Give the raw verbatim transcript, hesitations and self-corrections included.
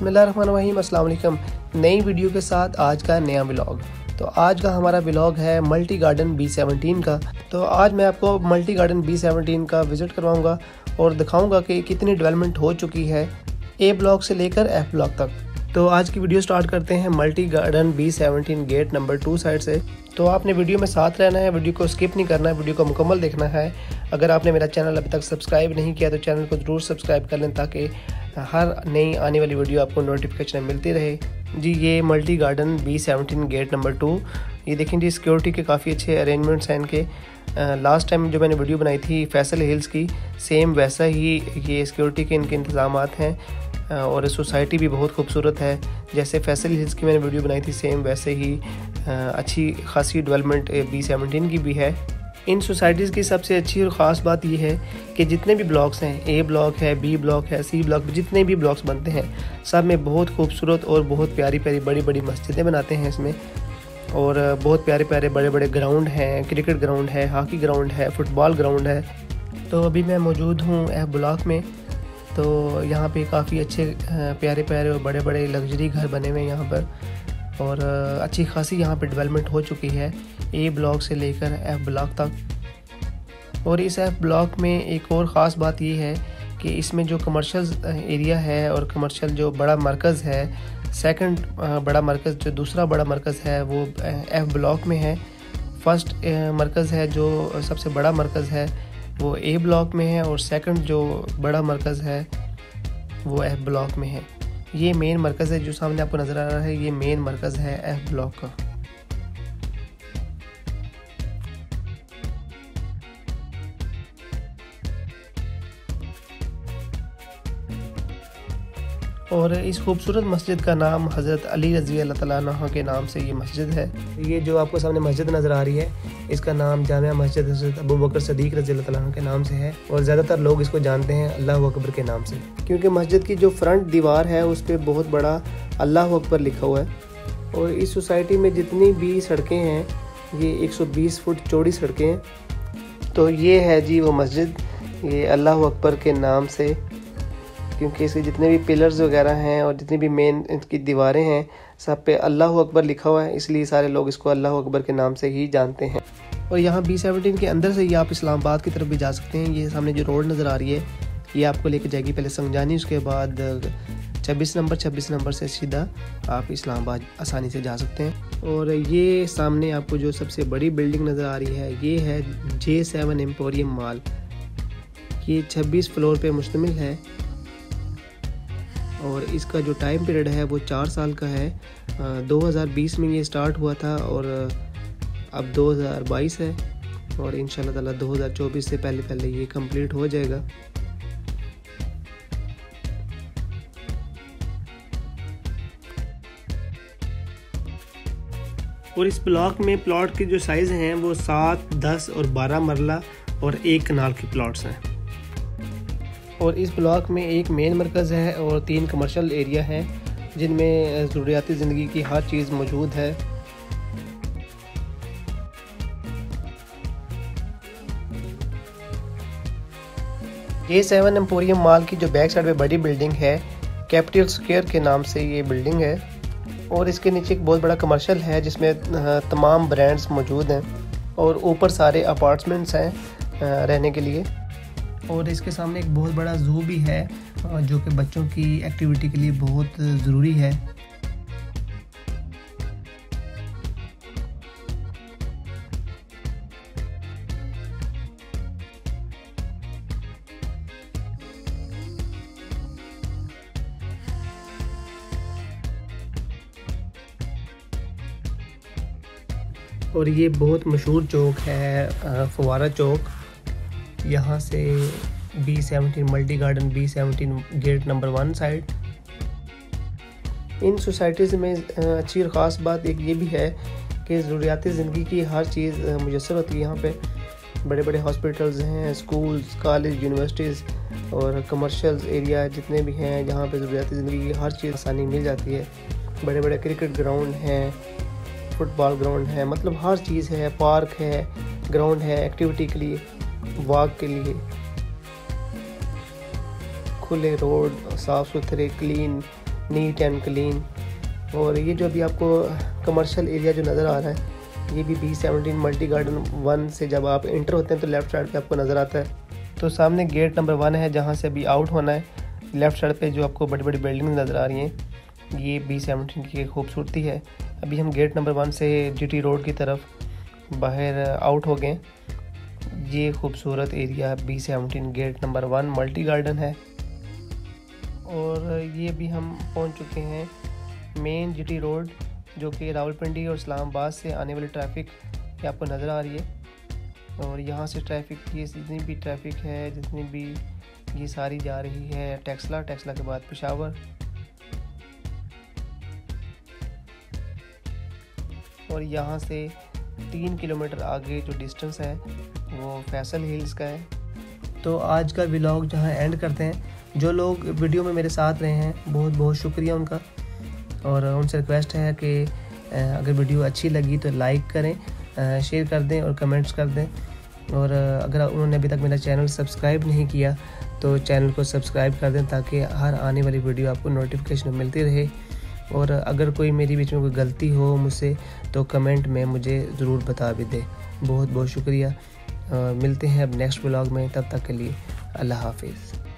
बिस्मिल्लाहिर्रहमानिर्रहीम, अस्सलाम वालेकुम। नई वीडियो के साथ आज का नया व्लॉग। तो आज का हमारा व्लॉग है मल्टी गार्डन बी सेवनटीन का। तो आज मैं आपको मल्टी गार्डन बी सेवनटीन का विज़िट करवाऊंगा और दिखाऊंगा कि कितनी डेवलपमेंट हो चुकी है ए ब्लॉक से लेकर एफ ब्लॉक तक। तो आज की वीडियो स्टार्ट करते हैं multi garden B seventeen gate number two side से। तो आपने वीडियो में साथ रहना है, वीडियो को स्किप नहीं करना है, वीडियो को मुकम्मल देखना है। अगर आपने मेरा चैनल अभी तक सब्सक्राइब नहीं किया तो चैनल को ज़रूर सब्सक्राइब कर लें ताकि हर नई आने वाली वीडियो आपको नोटिफिकेशन मिलती रहे। जी ये multi garden B seventeen gate number two, ये देखें जी सिक्योरिटी के काफ़ी अच्छे अरेंजमेंट्स हैं इनके। लास्ट टाइम जो मैंने वीडियो बनाई थी फैसल हिल्स की, सेम वैसा ही ये सिक्योरिटी के इनके इंतज़ामात हैं। और सोसाइटी भी बहुत खूबसूरत है, जैसे फैसल हिल्स की मैंने वीडियो बनाई थी सेम वैसे ही अच्छी खासी डेवलपमेंट बी सेवनटीन की भी है। इन सोसाइटीज़ की सबसे अच्छी और ख़ास बात यह है कि जितने भी ब्लॉक्स हैं, ए ब्लॉक है, बी ब्लॉक है, सी ब्लॉक, जितने भी ब्लॉक्स बनते हैं सब में बहुत खूबसूरत और बहुत प्यारी प्यारी बड़ी बड़ी मस्जिदें बनाते हैं इसमें। और बहुत प्यारे प्यारे बड़े बड़े ग्राउंड हैं, क्रिकेट ग्राउंड है, हॉकी ग्राउंड है, फुटबॉल ग्राउंड है। तो अभी मैं मौजूद हूँ एफ ब्लॉक में। तो यहाँ पे काफ़ी अच्छे प्यारे प्यारे और बड़े बड़े लग्जरी घर बने हुए हैं यहाँ पर, और अच्छी खासी यहाँ पे डेवलपमेंट हो चुकी है ए ब्लॉक से लेकर एफ ब्लॉक तक। और इस एफ ब्लॉक में एक और ख़ास बात ये है कि इसमें जो कमर्शियल एरिया है और कमर्शियल जो बड़ा मरकज़ है, सेकंड बड़ा मरकज़ जो दूसरा बड़ा मरकज़ है वो एफ ब्लॉक में है। फर्स्ट मरकज़ है जो सबसे बड़ा मरकज़ है वो ए ब्लॉक में है, और सेकंड जो बड़ा मरकज़ है वो एफ ब्लॉक में है। ये मेन मरकज़ है जो सामने आपको नज़र आ रहा है, ये मेन मरकज़ है एफ ब्लॉक का। और इस खूबसूरत मस्जिद का नाम हज़रत अली रज़ी अल्लाह तआला अन्हु के नाम से ये मस्जिद है। ये जो आपको सामने मस्जिद नज़र आ रही है इसका नाम जामिया मस्जिद हज़रत अबू बकर सदीक रज़ी अल्लाह तआला अन्हु के नाम से है, और ज़्यादातर लोग इसको जानते हैं अल्लाह अकबर के नाम से, क्योंकि मस्जिद की जो फ्रंट दीवार है उस पर बहुत बड़ा अल्लाह अकबर लिखा हुआ है। और इस सोसाइटी में जितनी भी सड़कें हैं ये एक सौ बीस फुट चौड़ी सड़कें हैं। तो ये है जी वो मस्जिद, ये अल्लाह अकबर के नाम से, क्योंकि इसके जितने भी पिलर्स वगैरह हैं और जितनी भी मेन इसकी दीवारें हैं सब पे अल्लाह अकबर लिखा हुआ है, इसलिए सारे लोग इसको अल्लाह अकबर के नाम से ही जानते हैं। और यहाँ बी सेवनटीन के अंदर से ही आप इस्लामाबाद की तरफ भी जा सकते हैं। ये सामने जो रोड नज़र आ रही है ये आपको लेकर जाएगी पहले संगजानी, उसके बाद छब्बीस नंबर छब्बीस नंबर से सीधा आप इस्लामाबाद आसानी से जा सकते हैं। और ये सामने आपको जो सबसे बड़ी बिल्डिंग नज़र आ रही है ये है जे सेवन एम्पोरियम मॉल। ये छब्बीस फ्लोर पे मुश्तमिल है और इसका जो टाइम पीरियड है वो चार साल का है। दो हज़ार बीस में ये स्टार्ट हुआ था और अब दो हज़ार बाईस है, और इंशाल्लाह ताला दो हज़ार चौबीस से पहले पहले ये कंप्लीट हो जाएगा। और इस ब्लॉक में प्लॉट के जो साइज़ हैं वो सात, दस और बारह मरला और एक कनाल की प्लॉट्स हैं। और इस ब्लॉक में एक मेन मरकज़ है और तीन कमर्शियल एरिया हैं जिनमें ज़रूरियाती ज़िंदगी की हर चीज़ मौजूद है। ये सेवन एम्पोरियम मॉल की जो बैक साइड में बड़ी बिल्डिंग है कैपिटल स्क्वायर के नाम से ये बिल्डिंग है, और इसके नीचे एक बहुत बड़ा कमर्शियल है जिसमें तमाम ब्रांड्स मौजूद हैं, और ऊपर सारे अपार्टमेंट्स हैं रहने के लिए। और इसके सामने एक बहुत बड़ा ज़ू भी है जो कि बच्चों की एक्टिविटी के लिए बहुत ज़रूरी है। और ये बहुत मशहूर चौक है फवारा चौक। यहाँ से B seventeen multi garden B seventeen gate number one side. इन सोसाइटीज़ में अच्छी और ख़ास बात एक ये भी है कि ज़रूरियाती ज़िंदगी की हर चीज़ मुयस्सर होती है। यहाँ पे बड़े बड़े हॉस्पिटल्स हैं, स्कूल्स, कॉलेज, यूनिवर्सिटीज़ और कमर्शियल एरिया जितने भी हैं जहाँ पे ज़रूरियाती ज़िंदगी की हर चीज़ आसानी मिल जाती है। बड़े बड़े क्रिकेट ग्राउंड हैं, फुटबॉल ग्राउंड है, मतलब हर चीज़ है, पार्क है, ग्राउंड है एक्टिविटी के लिए, वॉक के लिए, खुले रोड, साफ़ सुथरे क्लीन नीट एंड क्लीन। और ये जो अभी आपको कमर्शियल एरिया जो नज़र आ रहा है, ये भी B seventeen multi garden one से जब आप इंटर होते हैं तो लेफ़्ट साइड पे आपको नज़र आता है। तो सामने गेट नंबर वन है जहाँ से अभी आउट होना है। लेफ़्ट साइड पे जो आपको बड़ी बड़ी बिल्डिंग नज़र आ रही हैं, ये बी सेवनटीन की खूबसूरती है। अभी हम गेट नंबर वन से जीटी रोड की तरफ बाहर आउट हो गए। ये खूबसूरत area B seventeen gate number one multi garden है। और ये भी हम पहुंच चुके हैं मेन जीटी रोड, जो कि रावलपिंडी और इस्लामाबाद से आने वाली ट्रैफिक ये आपको नज़र आ रही है। और यहाँ से ट्रैफिक ये जितनी भी ट्रैफिक है, जितनी भी ये सारी जा रही है टेक्सला, टेक्सला के बाद पेशावर। और यहाँ से तीन किलोमीटर आगे जो डिस्टेंस है वो फैसल हिल्स का है। तो आज का व्लॉग जहाँ एंड करते हैं। जो लोग वीडियो में मेरे साथ रहे हैं बहुत बहुत शुक्रिया उनका, और उनसे रिक्वेस्ट है कि अगर वीडियो अच्छी लगी तो लाइक करें, शेयर कर दें और कमेंट्स कर दें। और अगर उन्होंने अभी तक मेरा चैनल सब्सक्राइब नहीं किया तो चैनल को सब्सक्राइब कर दें, ताकि हर आने वाली वीडियो आपको नोटिफिकेशन मिलती रहे। और अगर कोई मेरी बीच में कोई गलती हो मुझसे तो कमेंट में मुझे ज़रूर बता भी दें। बहुत बहुत शुक्रिया। मिलते हैं अब नेक्स्ट व्लॉग में, तब तक के लिए अल्लाह हाफिज़।